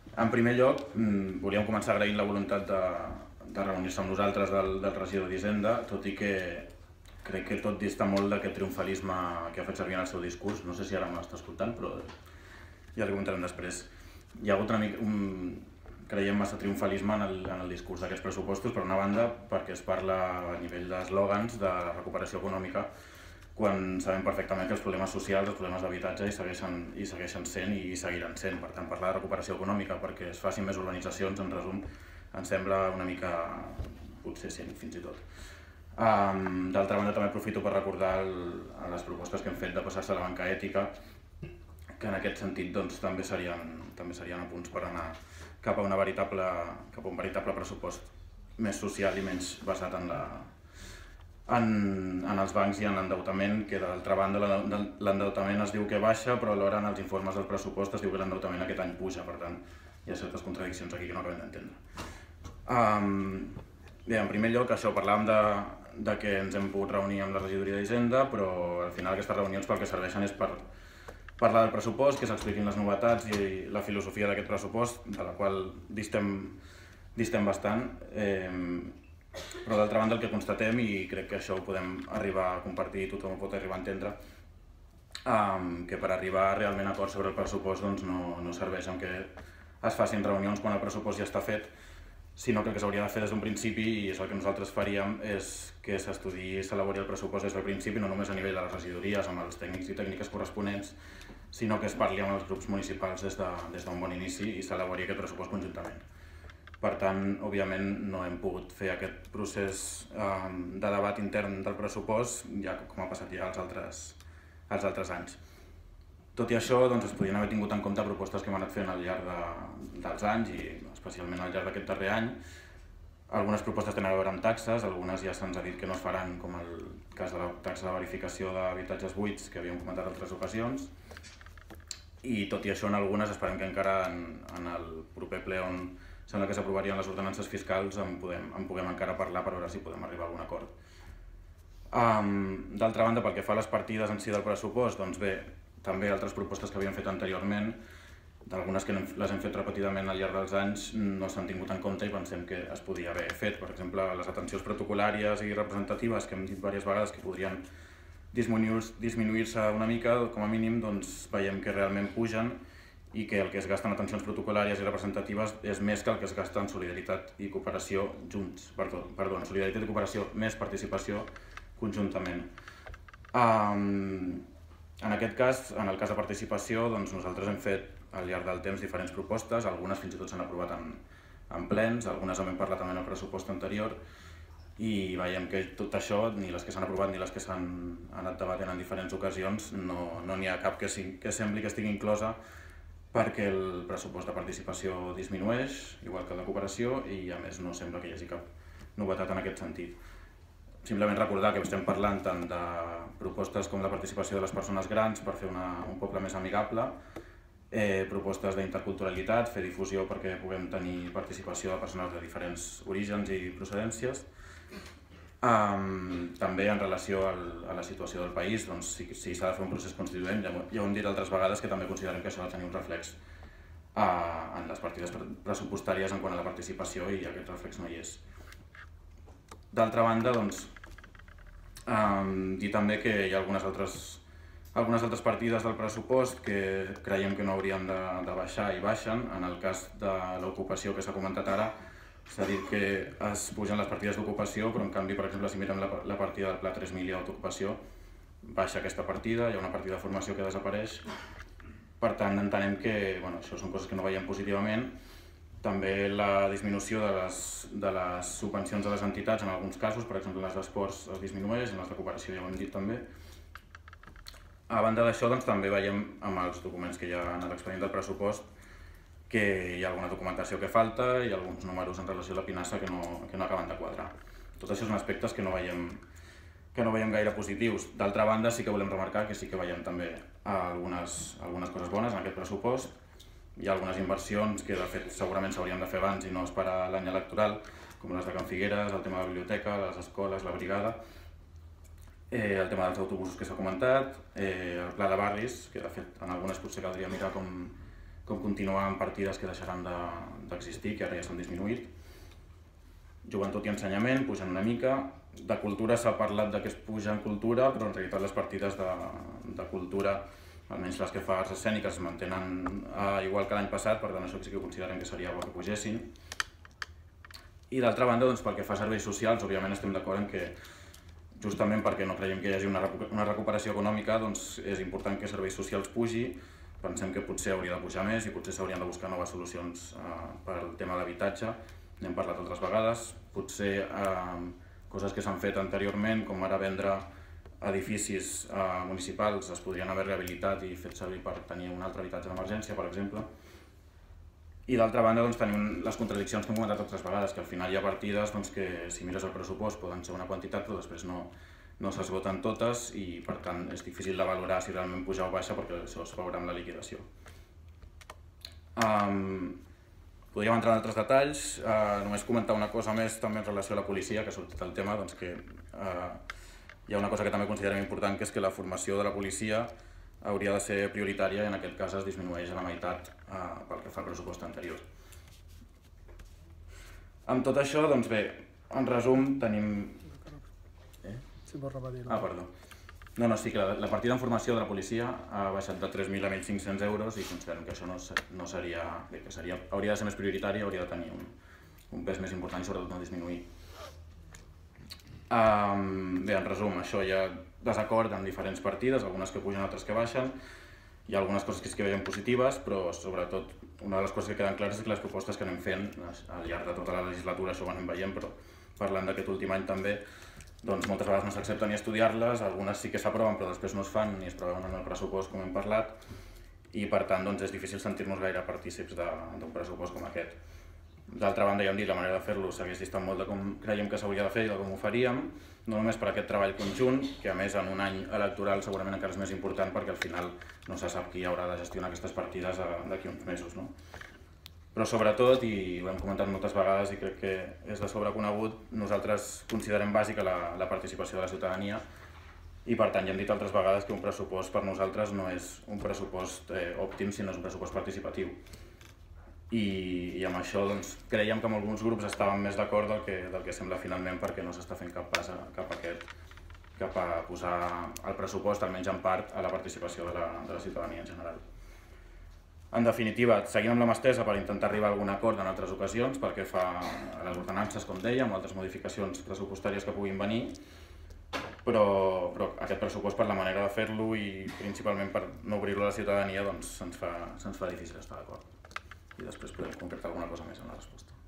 En primer lloc, volíem començar agraint la voluntat de reunir-se amb nosaltres del regidor d'Hisenda, tot i que crec que tot dista molt d'aquest triomfalisme que ha fet servir en el seu discurs. No sé si ara m'està escoltant, però ja li comentarem després. Hi ha hagut una mica, creiem, massa triomfalisme en el discurs d'aquests pressupostos, per una banda, perquè es parla a nivell d'eslògans de recuperació econòmica, quan sabem perfectament que els problemes socials, els problemes d'habitatge hi segueixen sent i hi seguiran sent. Per tant, parlar de recuperació econòmica perquè es facin més urbanitzacions, en resum, ens sembla una mica, potser cínic fins i tot. D'altra banda, també aprofito per recordar les propostes que hem fet de passar-se a la banca ètica, que en aquest sentit doncs, també serien apunts per anar cap a un veritable pressupost més social i menys basat en els bancs i en l'endeutament, que d'altra banda l'endeutament es diu que baixa, però alhora en els informes del pressupost es diu que l'endeutament aquest any puja, per tant hi ha certes contradiccions aquí que no acabem d'entendre. Bé, en primer lloc, això, parlàvem de que ens hem pogut reunir amb la regidoria d'Hisenda, però al final aquestes reunions pel que serveixen és per parlar del pressupost, que s'expliquin les novetats i la filosofia d'aquest pressupost, de la qual distem bastant. Però d'altra banda el que constatem, i crec que això ho podem arribar a compartir, tothom ho pot arribar a entendre, que per arribar realment a acord sobre el pressupost doncs no serveix en què es facin reunions quan el pressupost ja està fet, sinó que el que s'hauria de fer des d'un principi, i és el que nosaltres faríem, és que s'estudiï i s'elabori el pressupost des del principi, no només a nivell de les regidories, amb els tècnics i tècniques corresponents, sinó que es parli amb els grups municipals des d'un bon inici i s'elabori aquest pressupost conjuntament. Per tant, òbviament, no hem pogut fer aquest procés de debat intern del pressupost, ja com ha passat ja els altres anys. Tot i això, doncs, es podien haver tingut en compte propostes que hem anat fent al llarg dels anys i especialment al llarg d'aquest darrer any. Algunes propostes tenen a veure amb taxes, algunes ja se'ns ha dit que no es faran, com el cas de la taxa de verificació d'habitatges buits que havíem comentat en altres ocasions. I tot i això, en algunes esperem que encara en el proper ple on sembla que s'aprovarien les ordenances fiscals en puguem encara parlar per veure si podem arribar a algun acord. D'altra banda, pel que fa a les partides en si del pressupost, doncs bé, també altres propostes que havíem fet anteriorment, d'algunes que les hem fet repetidament al llarg dels anys, no s'han tingut en compte i pensem que es podia haver fet. Per exemple, les atencions protocol·làries i representatives, que hem dit diverses vegades que podrien disminuir-se una mica, com a mínim doncs veiem que realment pugen i que el que es gasta en atencions protocol·làries i representatives és més que el que es gasta en solidaritat i cooperació junts, solidaritat i cooperació més participació conjuntament. En aquest cas, en el cas de participació, doncs nosaltres hem fet al llarg del temps diferents propostes, algunes fins i tot s'han aprovat en plens, algunes hem parlat també en el pressupost anterior, i veiem que tot això, ni les que s'han aprovat ni les que s'han anat debatent en diferents ocasions, no n'hi ha cap que sembli que estigui inclosa perquè el pressupost de participació disminueix, igual que el de cooperació, i a més no sembla que hi hagi cap novetat en aquest sentit. Simplement recordar que estem parlant tant de propostes com la participació de les persones grans per fer un poble més amigable, propostes d'interculturalitat, fer difusió perquè puguem tenir participació de persones de diferents orígens i procedències. També en relació a la situació del país, doncs, si s'ha de fer un procés constituent, ja ho hem dit altres vegades que també considerem que això ha de tenir un reflex en les partides pressupostàries en quant a la participació, i aquest reflex no hi és. D'altra banda, doncs, dir també que hi ha algunes altres partides del pressupost que creiem que no haurien de baixar i baixen. En el cas de l'ocupació que s'ha comentat ara, s'ha dit que es pugen les partides d'ocupació, però en canvi, per exemple, si mirem la partida del Pla 3000 i d'autoocupació, baixa aquesta partida, hi ha una partida de formació que desapareix. Per tant, entenem que això són coses que no veiem positivament. També la disminució de les subvencions a les entitats en alguns casos, per exemple, en les d'esports es disminueix, en les de cooperació ja ho hem dit també. A banda d'això, doncs, també veiem amb els documents que hi ha en l'expedient del pressupost que hi ha alguna documentació que falta i alguns números en relació a la pinassa que no acaben de quadrar. Tot això són aspectes que no veiem gaire positius. D'altra banda, sí que volem remarcar que sí que veiem també algunes coses bones en aquest pressupost. Hi ha algunes inversions que, de fet, segurament s'haurien de fer abans i no esperar l'any electoral, com les de Can Figueres, el tema de la biblioteca, les escoles, la brigada, el tema dels autobusos que s'ha comentat, el pla de barris, que de fet en algunes potser caldria mirar com com continuar amb partides que deixaran d'existir, que ara ja s'han disminuït. Joventut i ensenyament pugen una mica. De cultura s'ha parlat que es puja en cultura, però en realitat les partides de cultura, almenys les que fa arts escèniques, es mantenen igual que l'any passat, per tant això sí que considerem que seria bo que pugessin. I d'altra banda, pel que fa a serveis socials, òbviament estem d'acord en que, justament perquè no creiem que hi hagi una recuperació econòmica, és important que serveis socials pugi. Pensem que potser hauria de pujar més i potser s'haurien de buscar noves solucions pel tema d'habitatge. N'hem parlat altres vegades. Potser coses que s'han fet anteriorment, com ara vendre edificis municipals, es podrien haver rehabilitat i fet servir per tenir un altre habitatge d'emergència, per exemple. I d'altra banda tenim les contradiccions que hem comentat altres vegades, que al final hi ha partides que si mires el pressupost poden ser una quantitat però després no s'esgoten totes i per tant és difícil de valorar si realment puja o baixa perquè això es veurà amb la liquidació. Podríem entrar en altres detalls, només comentar una cosa més també en relació a la policia, que ha sortit el tema, que hi ha una cosa que també considerem important, que és que la formació de la policia hauria de ser prioritària i en aquest cas es disminueix a la meitat pel que fa al pressupost anterior. Amb tot això, bé, en resum tenim... Si vols repetir. Perdó. No, sí que la partida en formació de la policia ha baixat de 3.000 a 1.500 euros i considerem que això no seria... que hauria de ser més prioritari, hauria de tenir un pes més important i sobretot no disminuir. Bé, en resum, això hi ha desacord en diferents partides, algunes que pugen, altres que baixen. Hi ha algunes coses que sí que veiem positives, però sobretot una de les coses que queden clares és que les propostes que anem fent al llarg de tota la legislatura, això ho anem veient, però parlant d'aquest últim any també, moltes vegades no s'accepten ni estudiar-les, algunes sí que s'aproven però després no es fan ni es preveuen en el pressupost, com hem parlat, i per tant és difícil sentir-nos gaire partícips d'un pressupost com aquest. D'altra banda, ja hem dit, la manera de fer-lo s'hagués distat molt de com creiem que s'hauria de fer i de com ho faríem, no només per aquest treball conjunt, que a més en un any electoral segurament encara és més important perquè al final no se sap qui haurà de gestionar aquestes partides d'aquí uns mesos. Però sobretot, i ho hem comentat moltes vegades i crec que és de sobreconegut, nosaltres considerem bàsica la participació de la ciutadania i per tant ja hem dit altres vegades que un pressupost per nosaltres no és un pressupost òptim, sinó és un pressupost participatiu. I amb això creiem que amb alguns grups estàvem més d'acord del que sembla finalment perquè no s'està fent cap pas cap a posar el pressupost, almenys en part, a la participació de la ciutadania en general. En definitiva, seguim amb la mà estesa per intentar arribar a algun acord en altres ocasions pel que fa a les ordenances, com dèiem, o altres modificacions pressupostàries que puguin venir, però aquest pressupost, per la manera de fer-lo i principalment per no obrir-lo a la ciutadania, se'ns fa difícil estar d'acord. I després podem concretar alguna cosa més en la resposta.